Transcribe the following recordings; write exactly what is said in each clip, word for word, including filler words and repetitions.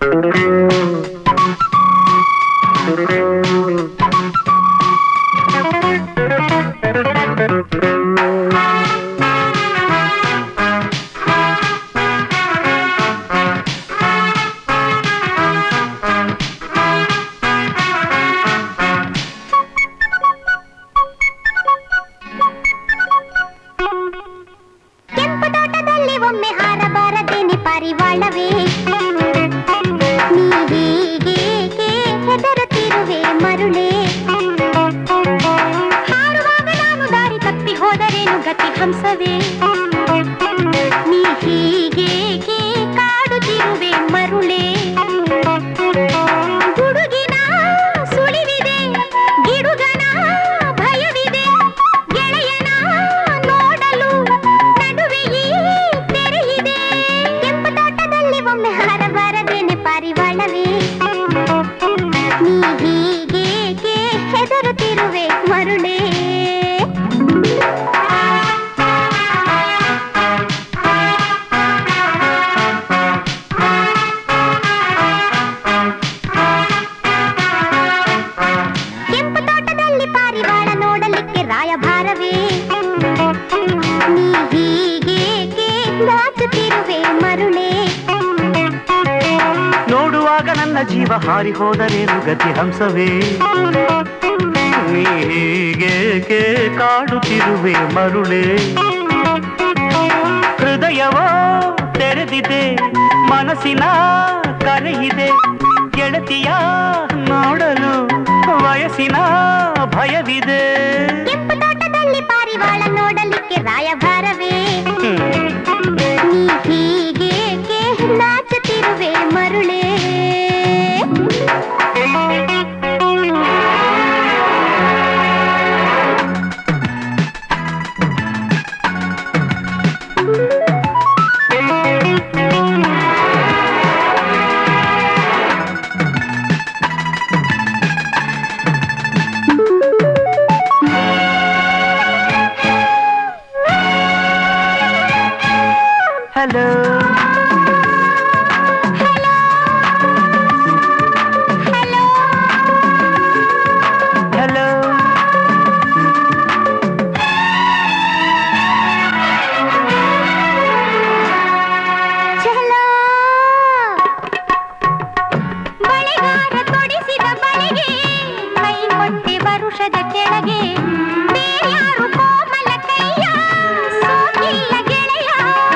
ಜೀವ ಹಾರಿ ಹೋದರೇನು ಗತಿ ಹಂಸವೇ ನೀಗೇಕೆ ಕಾಡುತ್ತಿರುವೆ ಮರುಳೇ ಹೃದಯವೋ ತೆರೆದಿದೆ ಮನಸ್ಸಿನ ಕರೆಯಿದೆ ಗೆಳತಿಯ ನೋಡಲು ವಯಸ್ಸಿನ ಭಯವಿದೆ ಕೆಂಪು ತೋಟದಲ್ಲಿ ಪಾರಿವಾಳ ನೋಡಲಿಕ್ಕೆ ರಾಯಭಾರವೇ ನೀ ಹೀಗೇಕೆ ನಾಚುತ್ತಿರುವೆ ಮರುಳೇ Hello. Hello. Hello. Hello. ಚಲೋ ಬಳೆಗಾರ ತೊಡಿಸಿದ ಬಳೆಗೆ ಕೈ ಕೊಟ್ಟೆ ವರುಷದ ಕೆಳಗೆ ಬೇರ್ಯಾರು ಕೋಮಲ ಕೈಯ ಸೋಕಿಲ್ಲ ಗೆಳೆಯ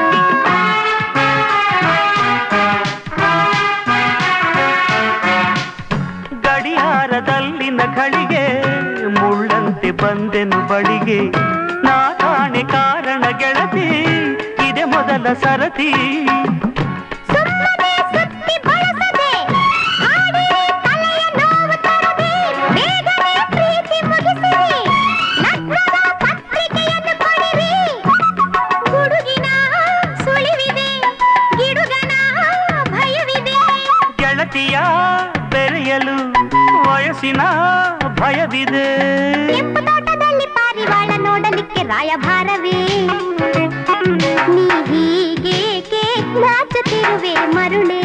ಗಡಿಯಾರದಲ್ಲಿನ ಘಳಿಗೆ ಮುಳ್ಳಂತೆ ಬಂದೆನು ಬಳಿಗೆ ನಾ ಕಾಣೆ ಕಾರಣ ಗೆಳತಿ ಇದೆ ಮೊದಲ ಸರತಿ ಸುಮ್ಮನೆ ಸುತ್ತಿ ಬಳಸದೆ ಹಾಡಿರಿ ತಲೆಯ ನೋವು ತರದೆ ಬೇಗನೆ ಪ್ರೀತಿ ಮುಗಿಸಿರಿ ನಗ್ನದ ಪತ್ರಿಕೆಯನ್ನು ಕೊಡಿರಿ ಗುಡುಗಿನ ಸುಳಿವಿದೆ ಗಿಡುಗನ ಭಯವಿದೆ ಗೆಳತಿಯ ಬೆರೆಯಲು ವಯಸ್ಸಿನ ಭಯವಿದೆ ಕೆಂಪು ತೋಟದಲ್ಲಿ ಪಾರಿವಾಳ ನೋಡಲಿಕ್ಕೆ ರಾಯಭಾರವೇ ನೀ ಹೀಗೇಕೆ ನಾಚುತ್ತಿರುವೆ ಮರುಳೇ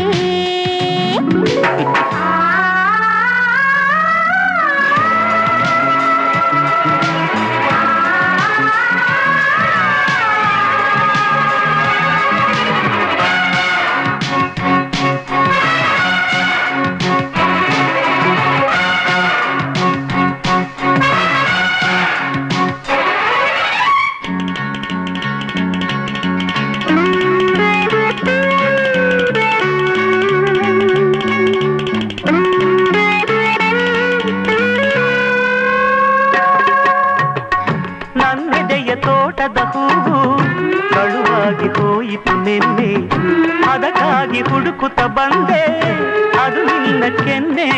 ನನ್ನೆದೆಯ ತೋಟದ ಹೂವು ಕಳುವಾಗಿ ಹೋಯಿತು ನಿನ್ನೆ ಅದಕ್ಕಾಗಿ ಹುಡುಕುತ್ತ ಬಂದೆ ಅದು ನಿನ್ನ ಕೆನ್ನೆ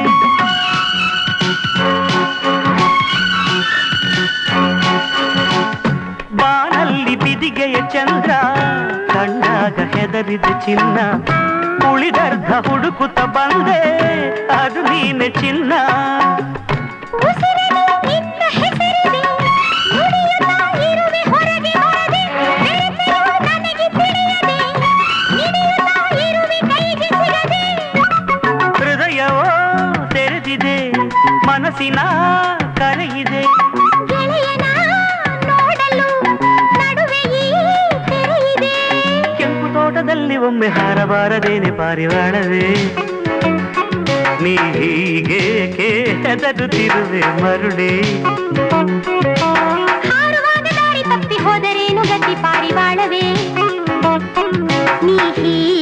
ಬಾನಲ್ಲಿ ಬಿದಿಗೆಯ ಚಂದ್ರ ಕಂಡಾಗ ಹೆದರಿದ ಚಿನ್ನ ಉಳಿದರ್ಧ ಹುಡುಕುತ್ತ ಬಂದೆ ಅದು ನೀನೆ ಚಿನ್ನ ಉಸಿರಲಿ ನಿನ್ನ ಹೆಸರಿದೆ ನುಡಿಯುತ್ತಾ ಇರುವೆ ಹೊರಗೆ ಹೊರಗೆ ಬೆರೆತಿರುವ ನನಗೆ ತಿಳಿಯದೆ ನಿಡಿಯುತ್ತಾ ಇರುವೆ ಕೈಗೆ ಸಿಗದೆ ಮನಸ್ಸಿನ ಕರೆಯಿದೆ ಗೆಳೆಯನ ನೋಡಲು ನಡುವೆ ಈ ತೆರೆಯಿದೆ ಕೆಂಪು ತೋಟದಲ್ಲಿ ಒಮ್ಮೆ ಹಾರಬಾರದೇನೆ ಪಾರಿವಾಳವೇ ನೀ ಹೀಗೇಕೆ ಹೆದರುತ್ತಿರುವೆ ಮರುಳೇ ಹಾರುವಾಗ ದಾರಿ ತಪ್ಪಿ ಹೋದರೇನು ಗತಿ ಪಾರಿವಾಳವೇ ನೀ